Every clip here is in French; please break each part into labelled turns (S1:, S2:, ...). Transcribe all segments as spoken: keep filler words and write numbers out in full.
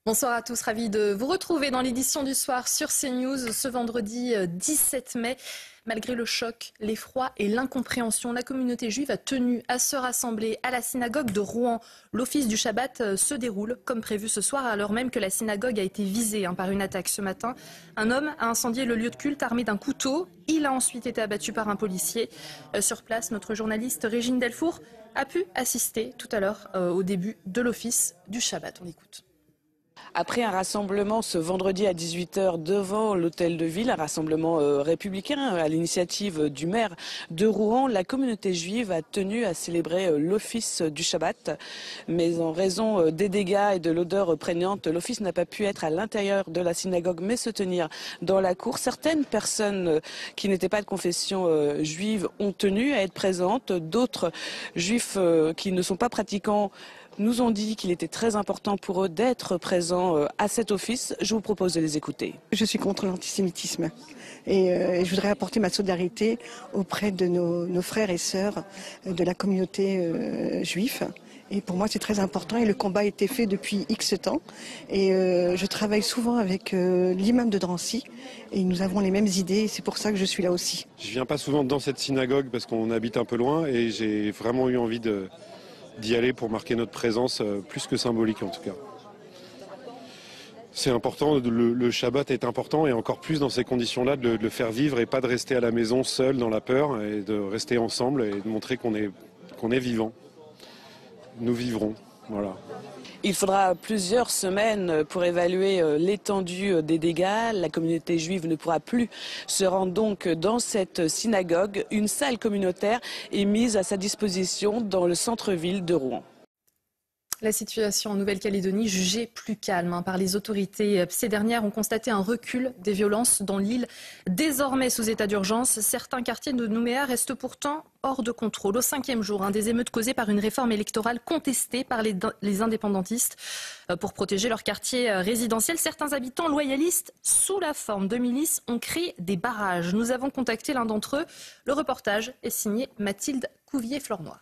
S1: Bonsoir à tous, ravi de vous retrouver dans l'édition du soir sur CNews ce vendredi dix-sept mai. Malgré le choc, l'effroi et l'incompréhension, la communauté juive a tenu à se rassembler à la synagogue de Rouen. L'office du Shabbat se déroule comme prévu ce soir, alors même que la synagogue a été visée hein, par une attaque ce matin. Un homme a incendié le lieu de culte armé d'un couteau. Il a ensuite été abattu par un policier. Euh, sur place, notre journaliste Régine Delfour a pu assister tout à l'heure euh, au début de l'office du Shabbat. On l'écoute.
S2: Après un rassemblement ce vendredi à dix-huit heures devant l'hôtel de ville, un rassemblement euh, républicain à l'initiative du maire de Rouen, la communauté juive a tenu à célébrer euh, l'office du Shabbat. Mais en raison euh, des dégâts et de l'odeur prégnante, l'office n'a pas pu être à l'intérieur de la synagogue mais se tenir dans la cour. Certaines personnes euh, qui n'étaient pas de confession euh, juive ont tenu à être présentes. D'autres juifs euh, qui ne sont pas pratiquants nous ont dit qu'il était très important pour eux d'être présents à cet office. Je vous propose de les écouter.
S3: Je suis contre l'antisémitisme et euh, je voudrais apporter ma solidarité auprès de nos, nos frères et sœurs de la communauté euh, juive. Et pour moi, c'est très important et le combat a été fait depuis X temps. Et euh, je travaille souvent avec euh, l'imam de Drancy et nous avons les mêmes idées et c'est pour ça que je suis là aussi.
S4: Je viens pas souvent dans cette synagogue parce qu'on habite un peu loin et j'ai vraiment eu envie de... d'y aller pour marquer notre présence, euh, plus que symbolique en tout cas. C'est important, le, le Shabbat est important et encore plus dans ces conditions-là de, de le faire vivre et pas de rester à la maison seul dans la peur et de rester ensemble et de montrer qu'on est, qu'on est vivant. Nous vivrons, voilà.
S2: Il faudra plusieurs semaines pour évaluer l'étendue des dégâts. La communauté juive ne pourra plus se rendre donc dans cette synagogue. Une salle communautaire est mise à sa disposition dans le centre-ville de Rouen.
S1: La situation en Nouvelle-Calédonie jugée plus calme hein, par les autorités. Ces dernières ont constaté un recul des violences dans l'île. Désormais sous état d'urgence, certains quartiers de Nouméa restent pourtant hors de contrôle. Au cinquième jour, hein, des émeutes causées par une réforme électorale contestée par les, les indépendantistes. Euh, pour protéger leur quartier euh, résidentiel, certains habitants loyalistes, sous la forme de milices, ont créé des barrages. Nous avons contacté l'un d'entre eux. Le reportage est signé Mathilde Couvier-Flornoy.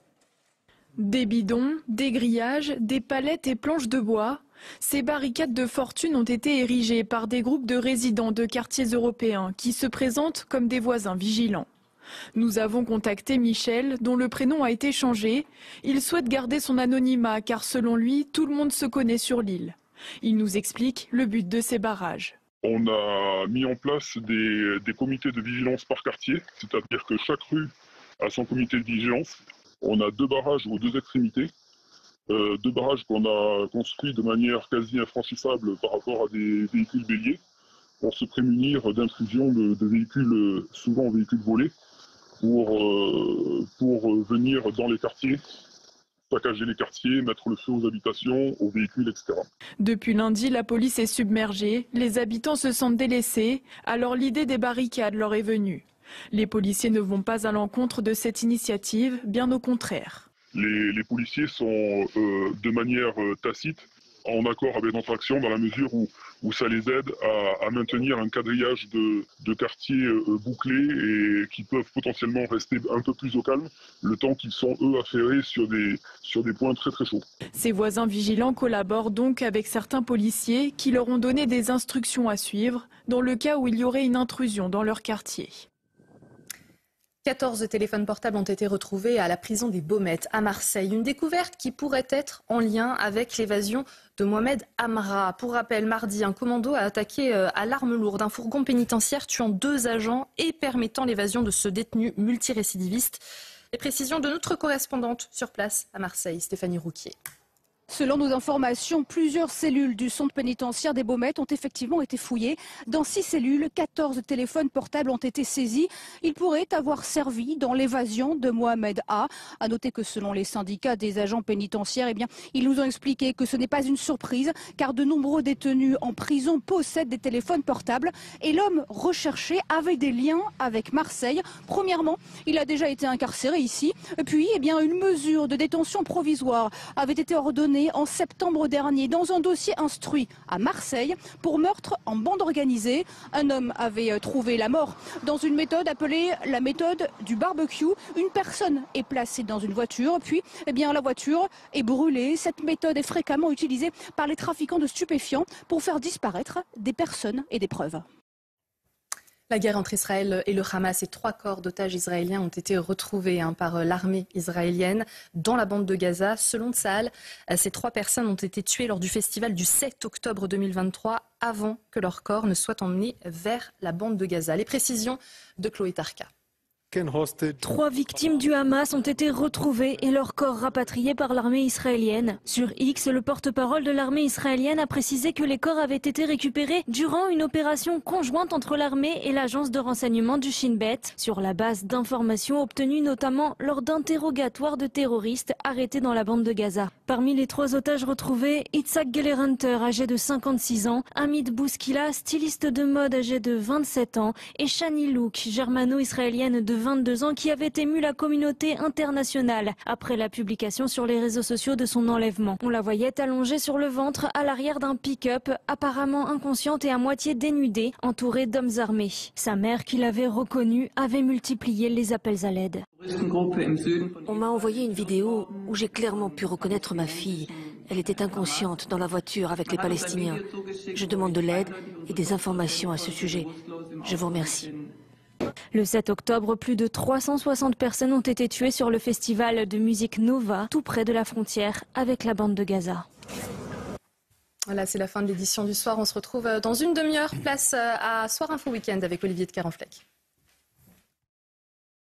S5: Des bidons, des grillages, des palettes et planches de bois. Ces barricades de fortune ont été érigées par des groupes de résidents de quartiers européens qui se présentent comme des voisins vigilants. Nous avons contacté Michel, dont le prénom a été changé. Il souhaite garder son anonymat car selon lui, tout le monde se connaît sur l'île. Il nous explique le but de ces barrages.
S6: On a mis en place des, des comités de vigilance par quartier, c'est-à-dire que chaque rue a son comité de vigilance. On a deux barrages aux deux extrémités, euh, deux barrages qu'on a construits de manière quasi infranchissable par rapport à des véhicules béliers pour se prémunir d'intrusion de, de véhicules, souvent véhicules volés, pour, euh, pour venir dans les quartiers, saccager les quartiers, mettre le feu aux habitations, aux véhicules, et cetera.
S5: Depuis lundi, la police est submergée, les habitants se sentent délaissés, alors l'idée des barricades leur est venue. Les policiers ne vont pas à l'encontre de cette initiative, bien au contraire.
S6: Les, les policiers sont euh, de manière euh, tacite en accord avec notre action dans la mesure où, où ça les aide à, à maintenir un quadrillage de, de quartiers euh, bouclés et qui peuvent potentiellement rester un peu plus au calme le temps qu'ils sont eux affairés sur des, sur des points très très chauds.
S5: Ces voisins vigilants collaborent donc avec certains policiers qui leur ont donné des instructions à suivre dans le cas où il y aurait une intrusion dans leur quartier.
S1: quatorze téléphones portables ont été retrouvés à la prison des Baumettes à Marseille. Une découverte qui pourrait être en lien avec l'évasion de Mohamed Amra. Pour rappel, mardi, un commando a attaqué à l'arme lourde un fourgon pénitentiaire tuant deux agents et permettant l'évasion de ce détenu multirécidiviste. Les précisions de notre correspondante sur place à Marseille, Stéphanie Rouquier.
S7: Selon nos informations, plusieurs cellules du centre pénitentiaire des Baumettes ont effectivement été fouillées. Dans six cellules, quatorze téléphones portables ont été saisis. Ils pourraient avoir servi dans l'évasion de Mohamed A. À noter que selon les syndicats des agents pénitentiaires, eh bien, ils nous ont expliqué que ce n'est pas une surprise car de nombreux détenus en prison possèdent des téléphones portables et l'homme recherché avait des liens avec Marseille. Premièrement, il a déjà été incarcéré ici. Puis, eh bien, une mesure de détention provisoire avait été ordonnée condamné en septembre dernier dans un dossier instruit à Marseille pour meurtre en bande organisée. Un homme avait trouvé la mort dans une méthode appelée la méthode du barbecue. Une personne est placée dans une voiture, puis eh bien, la voiture est brûlée. Cette méthode est fréquemment utilisée par les trafiquants de stupéfiants pour faire disparaître des personnes et des preuves.
S1: La guerre entre Israël et le Hamas et trois corps d'otages israéliens ont été retrouvés hein, par l'armée israélienne dans la bande de Gaza. Selon Tsahal, ces trois personnes ont été tuées lors du festival du sept octobre deux mille vingt-trois avant que leurs corps ne soient emmenés vers la bande de Gaza. Les précisions de Chloé Tarka.
S8: Trois victimes du Hamas ont été retrouvées et leurs corps rapatriés par l'armée israélienne. Sur X, le porte-parole de l'armée israélienne a précisé que les corps avaient été récupérés durant une opération conjointe entre l'armée et l'agence de renseignement du Shin Bet, sur la base d'informations obtenues notamment lors d'interrogatoires de terroristes arrêtés dans la bande de Gaza. Parmi les trois otages retrouvés, Itzhak Gellerhunter, âgé de cinquante-six ans, Hamid Bouskila, styliste de mode âgé de vingt-sept ans, et Shani Louk, germano-israélienne de vingt-deux ans, qui avait ému la communauté internationale après la publication sur les réseaux sociaux de son enlèvement. On la voyait allongée sur le ventre à l'arrière d'un pick-up, apparemment inconsciente et à moitié dénudée, entourée d'hommes armés. Sa mère, qui l'avait reconnue, avait multiplié les appels à l'aide.
S9: On m'a envoyé une vidéo où j'ai clairement pu reconnaître ma fille. Elle était inconsciente dans la voiture avec les Palestiniens. Je demande de l'aide et des informations à ce sujet. Je vous remercie.
S8: Le sept octobre, plus de trois cent soixante personnes ont été tuées sur le festival de musique Nova, tout près de la frontière avec la bande de Gaza.
S1: Voilà, c'est la fin de l'édition du soir. On se retrouve dans une demi-heure. Place à Soir Info Week-end avec Olivier de Carenfleck.